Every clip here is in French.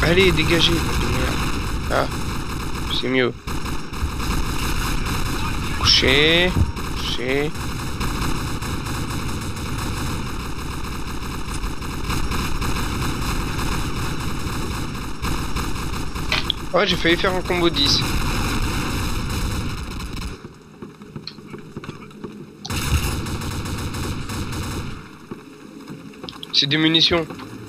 Allez, dégagez. Ah, c'est mieux. Coucher. Coucher. Ouais, j'ai failli faire un combo 10. C'est des munitions.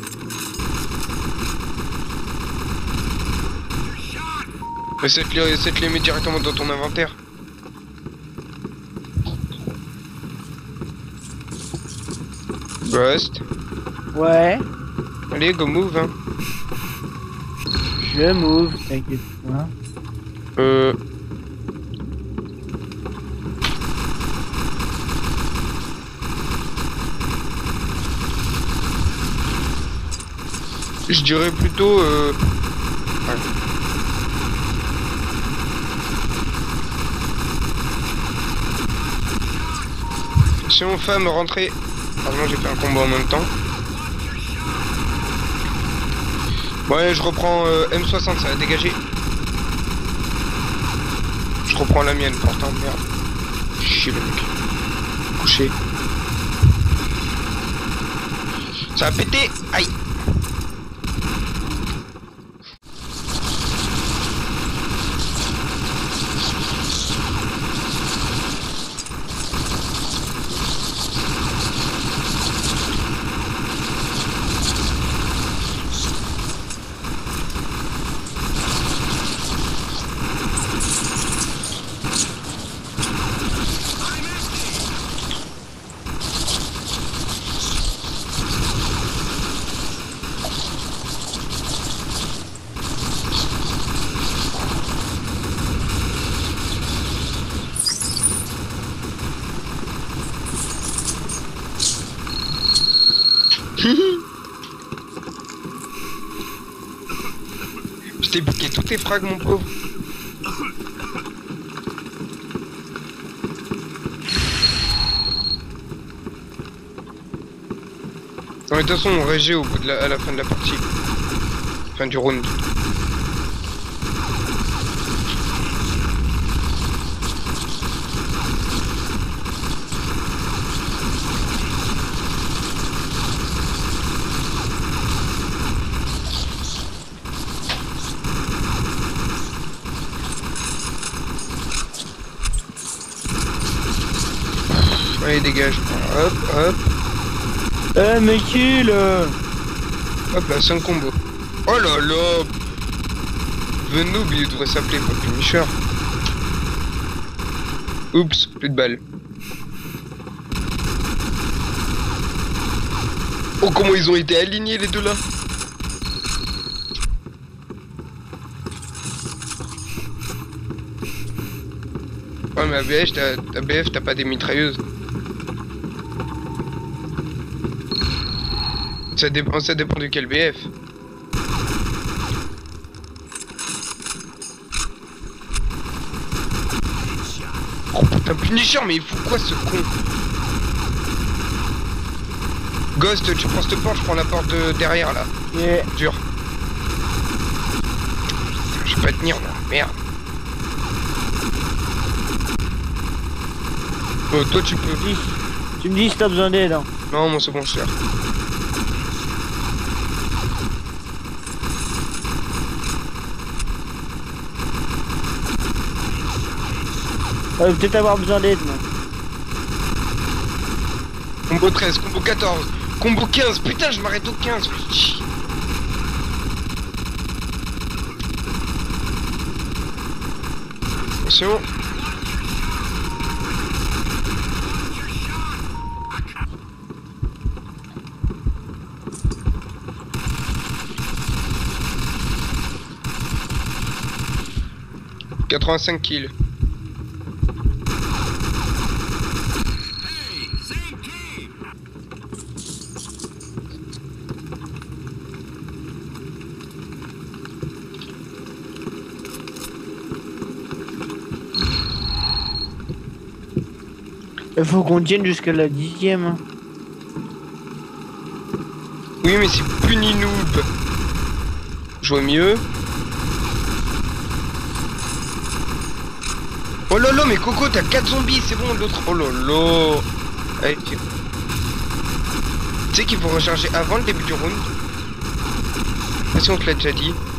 Essaie de les mettre directement dans ton inventaire. Ghost. Ouais. Allez, go move, hein. Je move, t'inquiète pas. Je dirais plutôt ouais. Si on fait me rentrer. Heureusement j'ai fait un combo en même temps. Ouais, je reprends M60, ça va dégager. Je reprends la mienne pourtant, merde. Chier le mec. Couché. Ça a pété. Aïe. Je t'ai piqué tous tes frags, mon pauvre. Non, mais de toute façon, on régit au bout de à la fin de la partie. Fin du round. Allez, dégage. Hop, hop. Eh, mais kill. Hop là, 5 combos. Oh là là. Venoob, il devrait s'appeler pas Punisher. Oups, plus de balles. Oh, comment ils ont été alignés les deux là. Ouais, mais à BF, t'as pas des mitrailleuses. Ça dépend duquel BF. Oh putain, Punisher, mais il fout quoi ce con? Ghost, tu prends cette porte, je prends la porte de derrière là. Yeah. Dur. Je vais pas tenir moi, merde. Oh, toi tu peux. Tu me dis si t'as besoin d'aide. Hein. Non, moi c'est bon, je sers. Peut-être avoir besoin d'aide, moi. Combo 13, combo 14, combo 15, putain je m'arrête au 15, putain. Attention. « 85 kills. Il faut qu'on tienne jusqu'à la 10e. Hein. Oui, mais c'est puni noob. Je vois mieux. Oh là là, mais Coco, t'as 4 zombies, c'est bon, l'autre. Oh là là. Allez, tu sais qu'il faut recharger avant le début du round. Si on te l'a déjà dit.